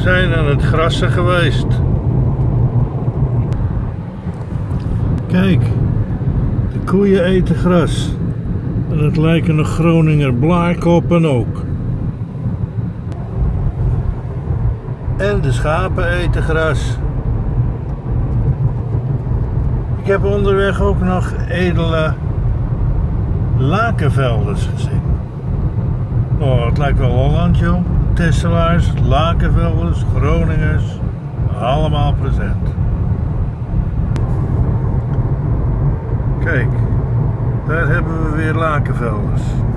zijn aan het grassen geweest. Kijk, de koeien eten gras. En het lijken nog Groninger blaarkoppen ook. En de schapen eten gras. Ik heb onderweg ook nog edele lakenvelders gezien. Oh, het lijkt wel Holland, joh. Tesselaars, lakenvelders, Groningers, allemaal present. Kijk, daar hebben we weer lakenvelders.